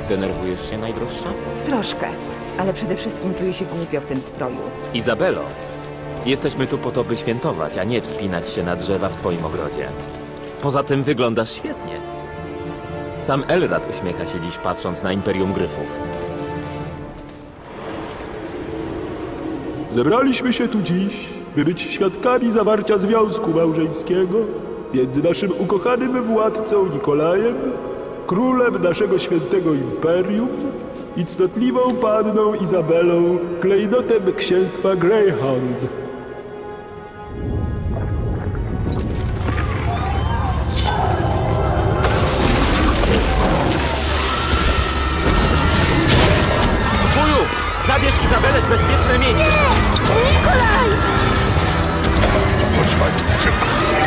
Denerwujesz się, najdroższa? Troszkę, ale przede wszystkim czuję się głupio w tym stroju. Izabelo, jesteśmy tu po to, by świętować, a nie wspinać się na drzewa w twoim ogrodzie. Poza tym wyglądasz świetnie. Sam Elrad uśmiecha się dziś, patrząc na Imperium Gryfów. Zebraliśmy się tu dziś, by być świadkami zawarcia związku małżeńskiego między naszym ukochanym władcą Nikolajem, królem naszego świętego imperium i cnotliwą panną Izabelą, klejnotem księstwa Greyhound. Wuju! Zabierz Izabelę w bezpieczne miejsce! Nikolaj! Chodź, pani, szybko!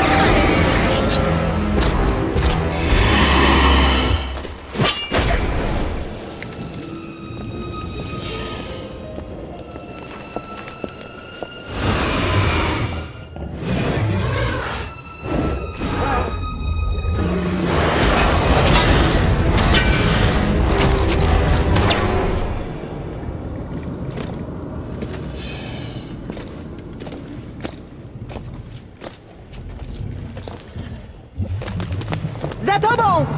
Za tobą!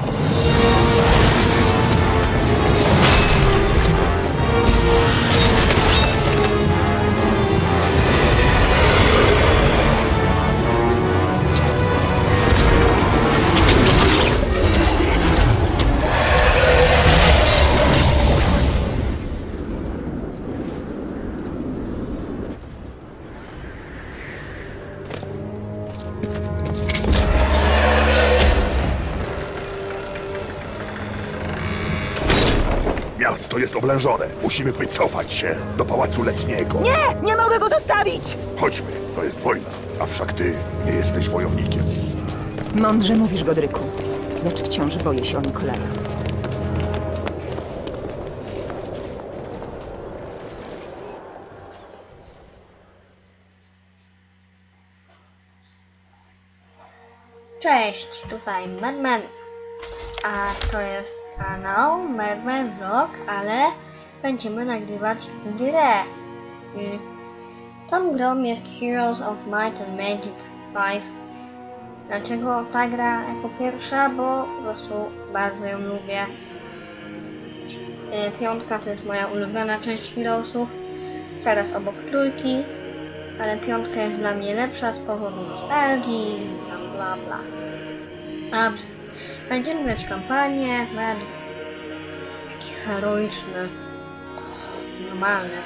Miasto jest oblężone. Musimy wycofać się do Pałacu Letniego. Nie! Nie mogę go zostawić! Chodźmy, to jest wojna. A wszak ty nie jesteś wojownikiem. Mądrze mówisz, Godryku. Lecz wciąż boję się o Nikolaja. Cześć, tutaj Madman, a to jest kanał Madman Vlog, ale będziemy nagrywać grę. Tą grą jest Heroes of Might and Magic 5. Dlaczego ta gra jako pierwsza? Bo po prostu bardzo ją lubię. Piątka to jest moja ulubiona część Heroesów, zaraz obok trójki, ale piątka jest dla mnie lepsza z powodu nostalgii, bla bla. Dobrze. Będziemy grać kampanię, taki heroiczny, normalny.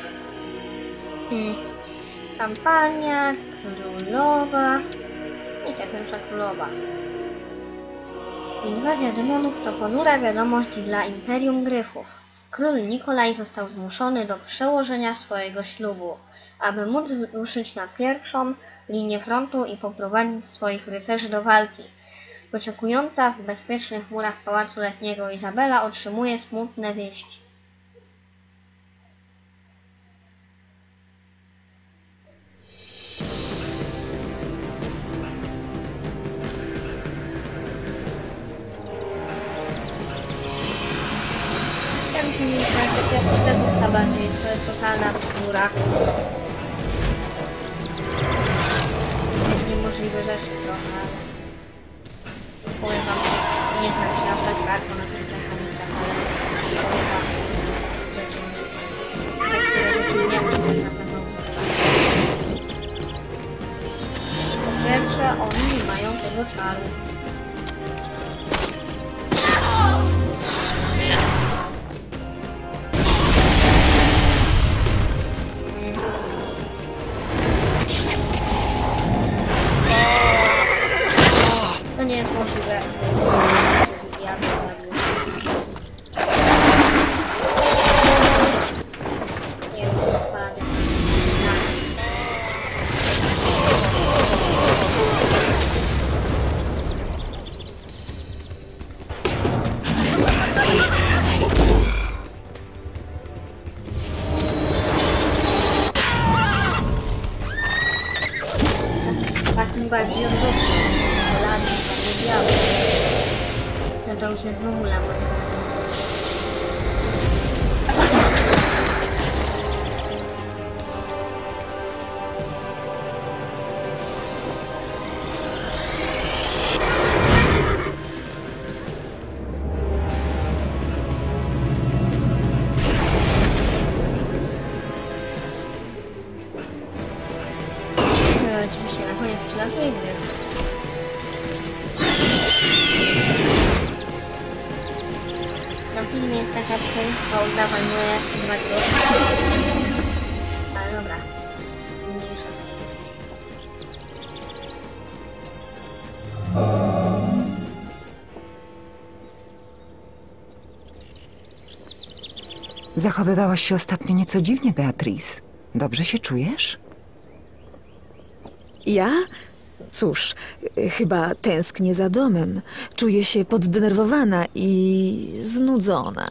Kampania królowa i pierwsza królowa. Inwazja demonów to ponura wiadomość dla Imperium Gryfów. Król Nikolaj został zmuszony do przełożenia swojego ślubu, aby móc ruszyć na pierwszą linię frontu i poprowadzić swoich rycerzy do walki. Wyczekująca w bezpiecznych murach Pałacu Letniego Izabela otrzymuje smutne wieści. Ja bym się nie znać, bardziej, to jest totalna bzdura. Jest niemożliwe rzeczy trochę, ale powiem wam, nie znam się aż tak bardzo na tych mechanikach, ale powiem wam, że takie rzeczy nie wiem, na pewno po pierwsze, oni nie mają tego czaru. To nie jest możliwe. Ja bym zabił. Nie wiem, co spadnie. Takim bardziej odwrotnym. Kolany, nie białe. No to już jest w ogóle. Na filmie jest taka część, oddawaj moje 2 grosze. Ale dobra. Mniejsza z tym. Zachowywałaś się ostatnio nieco dziwnie, Beatrice. Dobrze się czujesz? Ja? Cóż, chyba tęsknię za domem. Czuję się poddenerwowana i znudzona.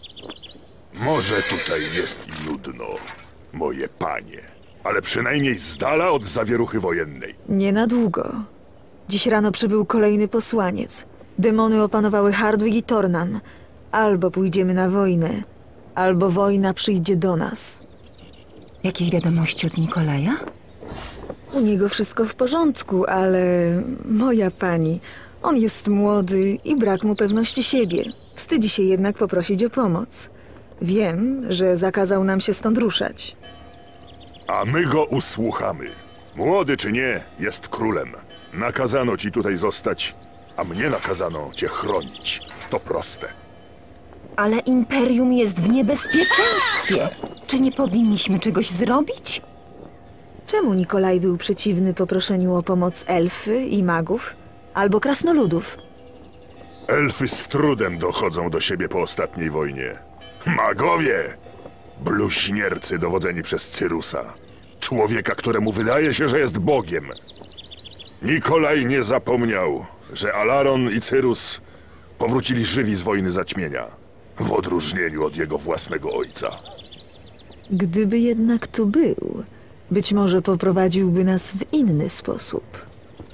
Może tutaj jest i nudno, moje panie. Ale przynajmniej z dala od zawieruchy wojennej. Nie na długo. Dziś rano przybył kolejny posłaniec. Demony opanowały Hardwig i Tornam. Albo pójdziemy na wojnę, albo wojna przyjdzie do nas. Jakieś wiadomości od Nikolaja? U niego wszystko w porządku, ale moja pani, on jest młody i brak mu pewności siebie. Wstydzi się jednak poprosić o pomoc. Wiem, że zakazał nam się stąd ruszać. A my go usłuchamy. Młody czy nie, jest królem. Nakazano ci tutaj zostać, a mnie nakazano cię chronić. To proste. Ale Imperium jest w niebezpieczeństwie. Czy nie powinniśmy czegoś zrobić? Czemu Nikolaj był przeciwny poproszeniu o pomoc elfy i magów? Albo krasnoludów? Elfy z trudem dochodzą do siebie po ostatniej wojnie. Magowie! Bluźniercy dowodzeni przez Cyrusa. Człowieka, któremu wydaje się, że jest Bogiem. Nikolaj nie zapomniał, że Alaron i Cyrus powrócili żywi z wojny zaćmienia. W odróżnieniu od jego własnego ojca. Gdyby jednak tu był, być może poprowadziłby nas w inny sposób.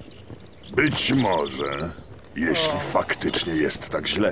Być może, jeśli faktycznie jest tak źle.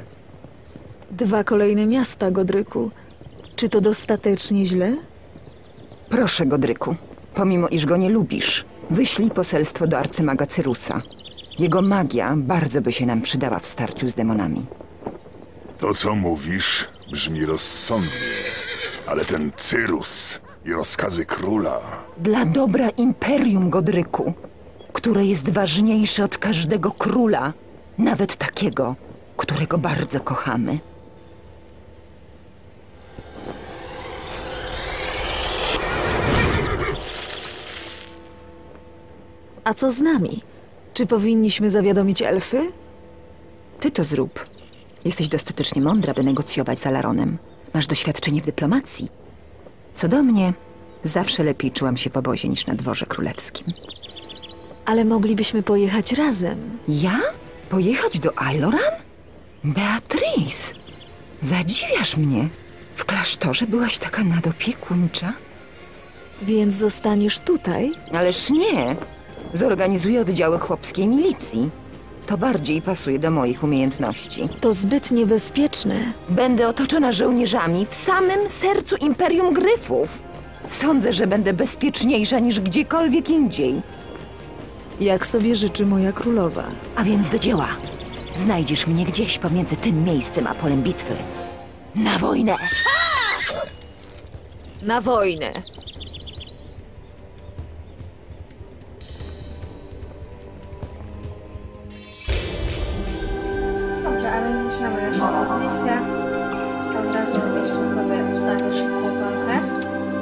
2 kolejne miasta, Godryku. Czy to dostatecznie źle? Proszę, Godryku, pomimo iż go nie lubisz, wyślij poselstwo do arcymaga Cyrusa. Jego magia bardzo by się nam przydała w starciu z demonami. To, co mówisz, brzmi rozsądnie. Ale ten Cyrus i rozkazy króla... Dla dobra Imperium, Godryku, które jest ważniejsze od każdego króla, nawet takiego, którego bardzo kochamy. A co z nami? Czy powinniśmy zawiadomić elfy? Ty to zrób. Jesteś dostatecznie mądra, by negocjować z Alaronem. Masz doświadczenie w dyplomacji. Co do mnie, zawsze lepiej czułam się w obozie niż na dworze królewskim. Ale moglibyśmy pojechać razem. Ja? Pojechać do Ailoran? Beatrice, zadziwiasz mnie. W klasztorze byłaś taka nadopiekuńcza? Więc zostaniesz tutaj? Ależ nie. Zorganizuję oddziały chłopskiej milicji. To bardziej pasuje do moich umiejętności. To zbyt niebezpieczne. Będę otoczona żołnierzami w samym sercu Imperium Gryfów. Sądzę, że będę bezpieczniejsza niż gdziekolwiek indziej. Jak sobie życzy moja królowa. A więc do dzieła. Znajdziesz mnie gdzieś pomiędzy tym miejscem a polem bitwy. Na wojnę! Na wojnę! Dobrze, a więc zaczynamy naszą rozgrywkę. Od razu jeszcze sobie ustawię szybką walkę.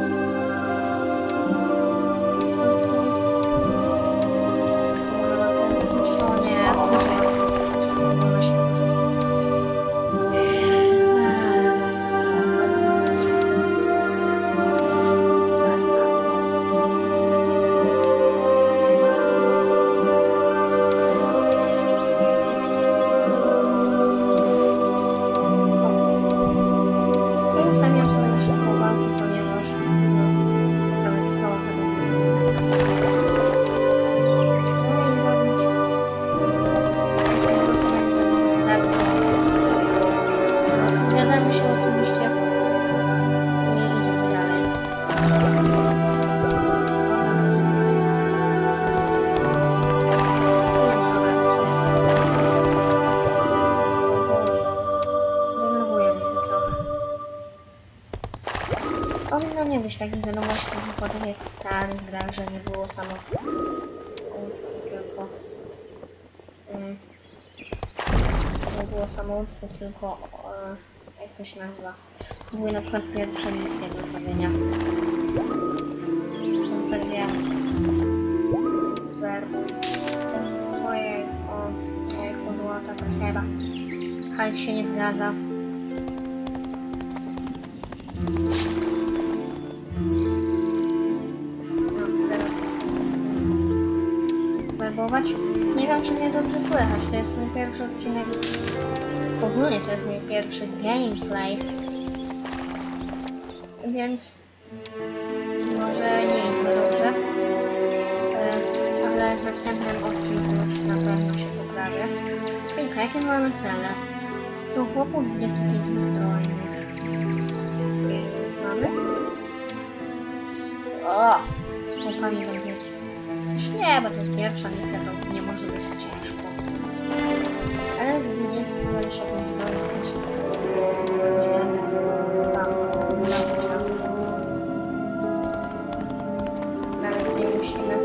O nie, ustawiam sobie na szybką walkę, ponieważ trochę trwało Zgadzamy się oczywiście. Nie idziemy dalej. Denerwuje mnie to trochę. Powinno nie być takich wiadomości wypadek jak w starych grach, że nie było samo tylko nie było samouczku, tylko jak to się nazywa. To były na przykład pierwsze misje do zrobienia. Super wiem. Swerbuj. Ojej, o, jak to była taka chyba. Hajs się nie zgadza. Swerbować. Nie wiem, czy mnie dobrze słychać. To jest mój pierwszy odcinek. Ogólnie to jest mój pierwszy gameplay. Więc może nie jest to dobrze. Ale w następnym odcinku już na pewno się poprawię. Więc jakie mamy cele? 100 chłopów, 25 zbrojnych. Mamy? O! Z chłopami będzie. Nie, bo to jest pierwsza misja, to nie może być ciężko. Ale 27 zbrojnych. Nawet nie musimy.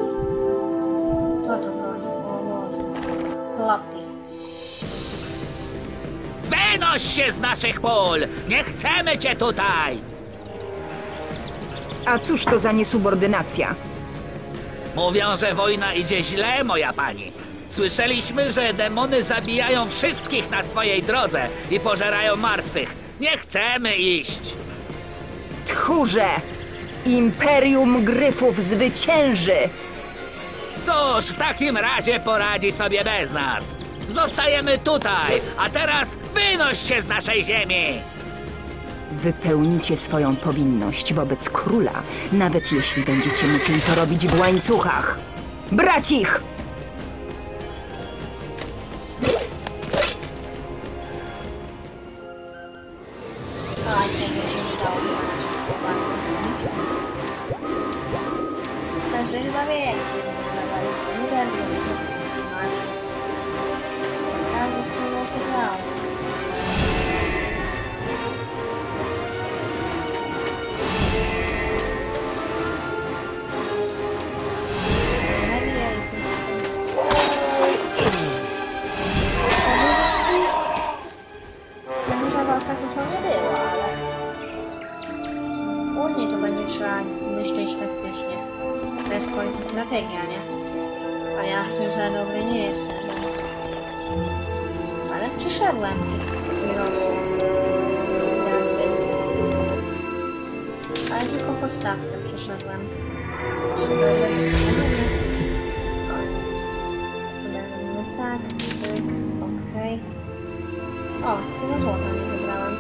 Co to broni? O, klopki. Wynoś się z naszych pól! Nie chcemy cię tutaj! A cóż to za niesubordynacja? Mówią, że wojna idzie źle, moja pani. Słyszeliśmy, że demony zabijają wszystkich na swojej drodze i pożerają martwych. Nie chcemy iść! Tchórze! Imperium Gryfów zwycięży! Cóż, w takim razie poradzi sobie bez nas. Zostajemy tutaj, a teraz wynoś się z naszej ziemi! Wypełnicie swoją powinność wobec króla, nawet jeśli będziecie musieli to robić w łańcuchach. Brać ich! Każdy chyba wie, jak się wyglądali. Nie wiem, co to masz. Każdy chyba się grał. Duża walka to nie było, ale później to będzie trzeba myśleć taktycznie. To jest w końcu strategia, nie? A ja w tym za dobry nie jestem, więc... Ale przyszedłem i rosło. Teraz więc... Ale tylko po stawce przyszedłem. Sobie robimy tak, tyk, okej. O, tyle złota nie zebrałam.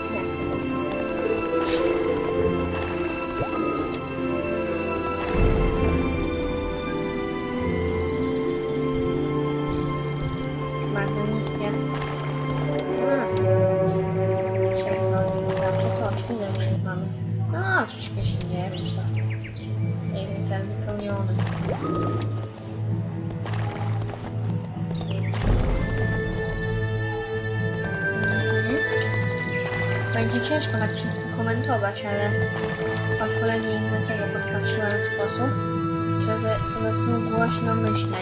Bardzo niskie. Zawsze coś, ile już mamy? No, 39 to. Jeden cel wypełniony. Będzie ciężko tak wszystko komentować, ale od kolegi Ignacego podpatrzyłem sposób, żeby po prostu głośno myśleć.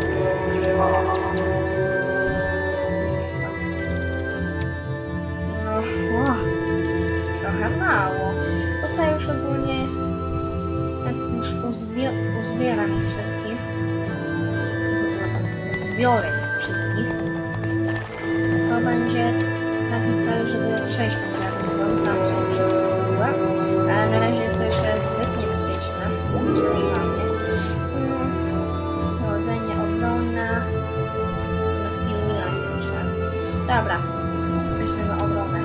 No, trochę mało. Tutaj już ogólnie jest, jak już uzbieram ich wszystkich, zbiorę ich wszystkich, to będzie taki cel, żeby przejść po garnizon, tam są wszystkie, ale na razie jest to jeszcze zbyt niebezpieczne. Powodzenie obronna, dobra, weźmy na obronę.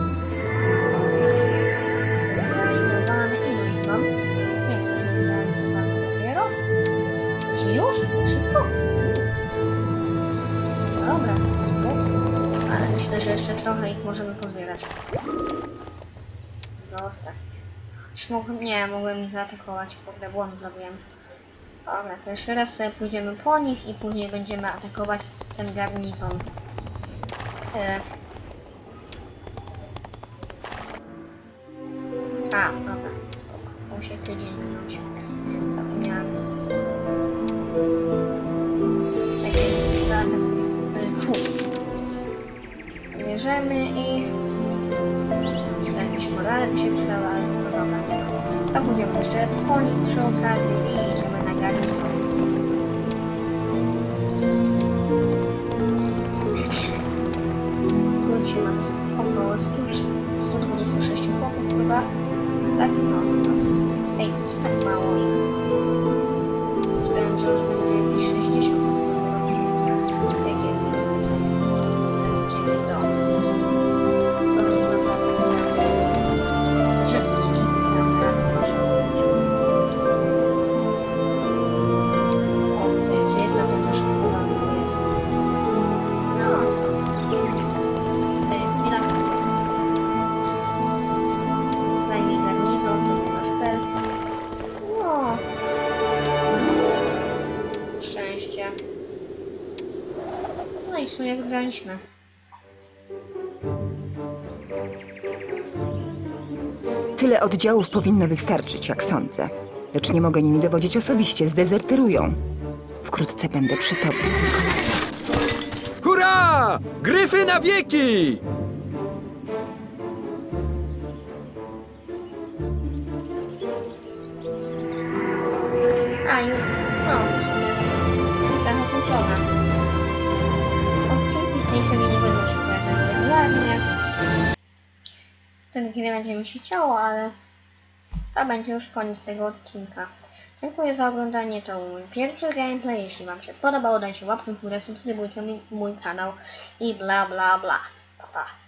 Zrealizowany i mam. Nie chcę zrealizować dopiero. Czy już? Szybko? Dobra, ale myślę, że jeszcze trochę ich możemy pozbierać. Zostań. Nie, mogłem ich zaatakować. Kurde, błąd zrobiłem. Dobra, to jeszcze raz sobie pójdziemy po nich i później będziemy atakować ten garnizon. A, dobra, spoko. Muszę tydzień minąć. Zapomniałem. Bierzemy i... tak mi się przydała, ale no dobra. To pójdziemy jeszcze końc przy okazji i idziemy na garnicę. W skrócie mamy około 126 chłopów chyba. Tak, no. Ej, to jest tak mało ich. Myślałem, że już będzie jakieś 60. Jak jest to? No i w sumie wygraliśmy. Tyle oddziałów powinno wystarczyć, jak sądzę. Lecz nie mogę nimi dowodzić osobiście, zdezerterują. Wkrótce będę przy tobie. Hurra! Gryfy na wieki! A już, no, trochę kończona. Odcinki z tej serii nie będą się pojawiać regularnie. Wtedy, kiedy będzie mi się chciało, ale to będzie już koniec tego odcinka. Dziękuję za oglądanie, to był mój pierwszy gameplay. Jeśli wam się podobało, dajcie łapkę w górę, subskrybujcie mój kanał i bla bla bla. Pa, pa.